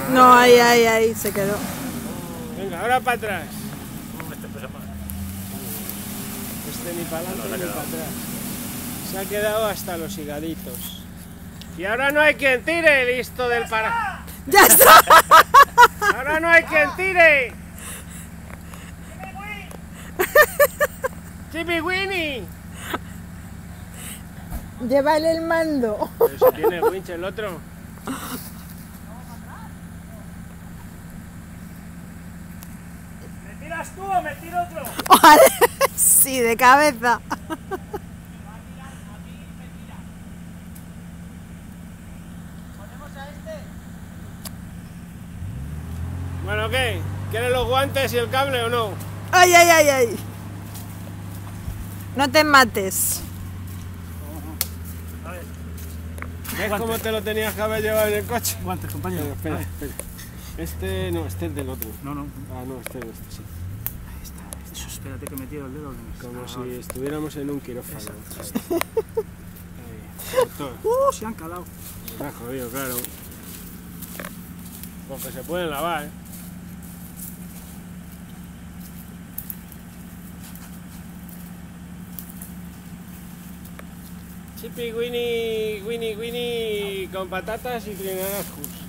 No, ahí, se quedó. Venga, ahora para atrás. Este pesa más. Este ni para adelante ni para atrás. Se ha quedado hasta los higaditos. Y ahora no hay quien tire, listo del para. ¡Ya está! Ahora no hay quien tire. Chippy Winnie. Llévale el mando. Pero si tiene winch el otro. ¿Me tiras tú o me tiro otro? Vale. Sí, de cabeza. Bueno, ¿qué? ¿Quieres los guantes y el cable o no? Ay. No te mates. A ver. ¿Ves cómo te lo tenías que haber llevado en el coche? Guantes, compañero. Espera. Este no, este es del otro. No. Ah, no, este sí. Ahí está. Eso, espérate que me tiro el dedo. Como si estuviéramos en un quirófano. Exacto. Ahí, doctor. Se han calado. Me ha jodido, claro. Porque se pueden lavar, ¿eh? Chippy Winnie con patatas y trinajos.